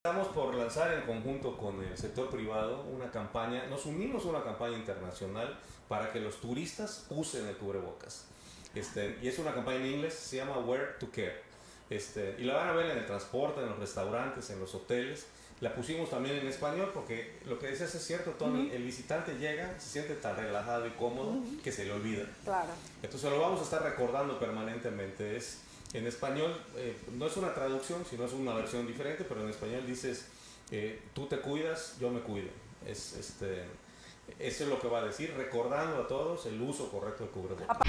Estamos por lanzar en conjunto con el sector privado una campaña, nos unimos a una campaña internacional para que los turistas usen el cubrebocas. Y es una campaña en inglés, se llama Wear to Care. Y la van a ver en el transporte, en los restaurantes, en los hoteles. La pusimos también en español porque lo que decías es cierto, Tony, el visitante llega, se siente tan relajado y cómodo que se le olvida. Claro. Entonces lo vamos a estar recordando permanentemente. Es en español, no es una traducción, sino es una versión diferente, pero en español dices, tú te cuidas, yo me cuido. Eso es lo que va a decir, recordando a todos el uso correcto del cubrebocas.